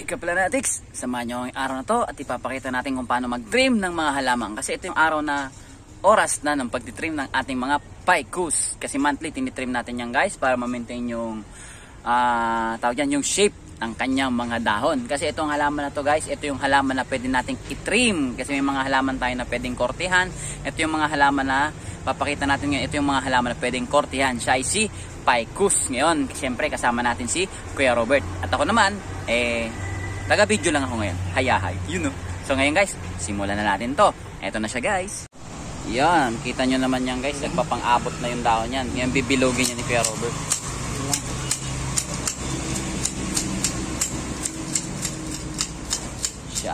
Kaplanatics, samahan nyo ang araw na to at ipapakita natin kung paano mag-trim ng mga halaman. Kasi ito yung araw na oras na ng pag-trim ng ating mga ficus. Kasi monthly tinitrim natin yan guys para ma-maintain yung tawag yan, yung shape ng kanyang mga dahon. Kasi itong halaman na to guys, ito yung halaman na pwede nating i-trim. Kasi may mga halaman tayo na pwedeng kortihan. Ito yung mga halaman na papakita natin ngayon. Ito yung mga halaman na pwedeng kortihan. Siya ay si ficus. Ngayon, siyempre kasama natin si Kuya Robert. At ako naman, taga-video lang ako ngayon. Hayahay, you know. So ngayon guys, simulan na natin to. Eto na siya guys. Yan, kita nyo naman yan guys. Nagpapang-abot na yung dahon yan. Yan, bibilogin yan ni Kuya Robert. Siya.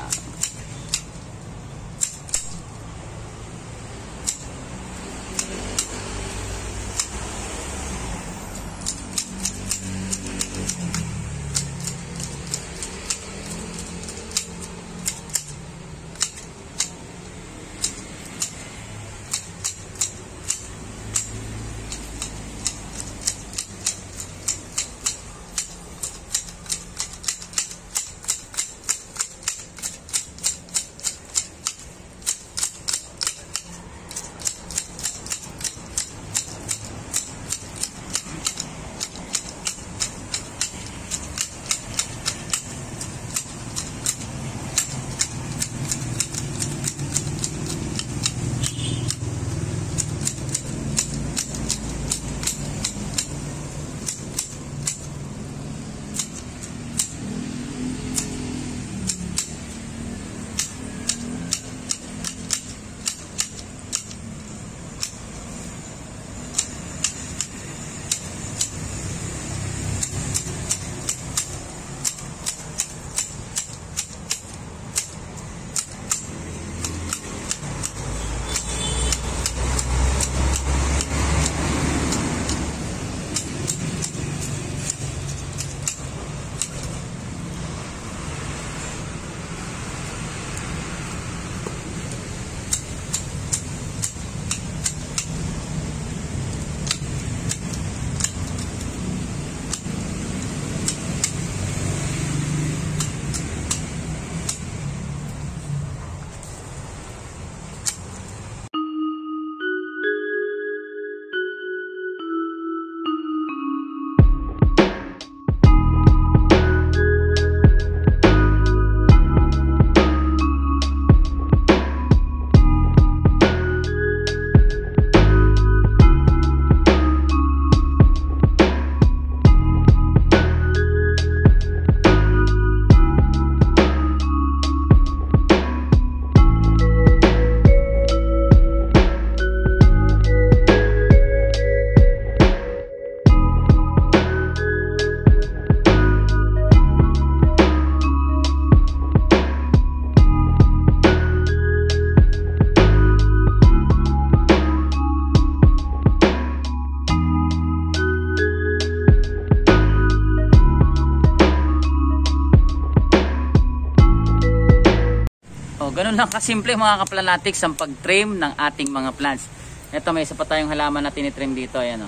Ganun lang kasimple mga kaplanatics ang pag-trim ng ating mga plants. Ito may isa pa tayong halaman na tinitrim dito. Ayan o.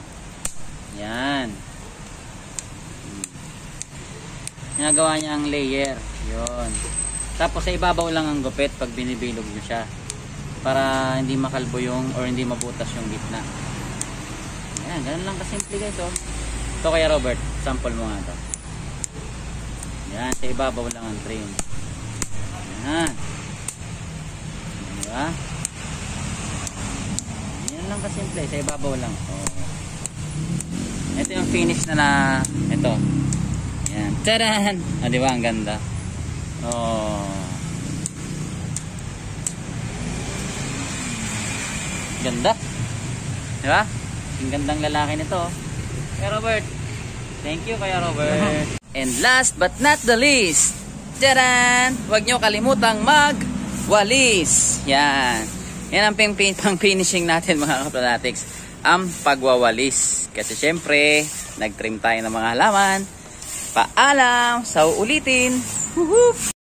Yan. Ginagawa niya ang layer. Yun. Tapos sa ibabaw lang ang gupit pag binibilog nyo siya. Para hindi makalbo yung or hindi mabutas yung gitna. Ayan. Ganun lang kasimple guys o. Ito kaya Robert. Sample mo nga ito. Yan. Sa ibabaw lang ang trim. Ayan. Diba? Yan lang kasimple, sa ibabaw lang. Ito yung finish na ito. Yan. Taran! Diba? Ang ganda. Ganda. Diba? Ang gandang lalaki nito. Kaya Robert. Thank you kaya Robert. And last but not the least. Taran! Huwag nyo kalimutang walis. Yan. Yan ang pang-finishing natin mga kaplanatics. Ang pagwawalis. Kasi syempre, nag-trim tayo ng mga halaman. Paalam! Sa uulitin! Woohoo!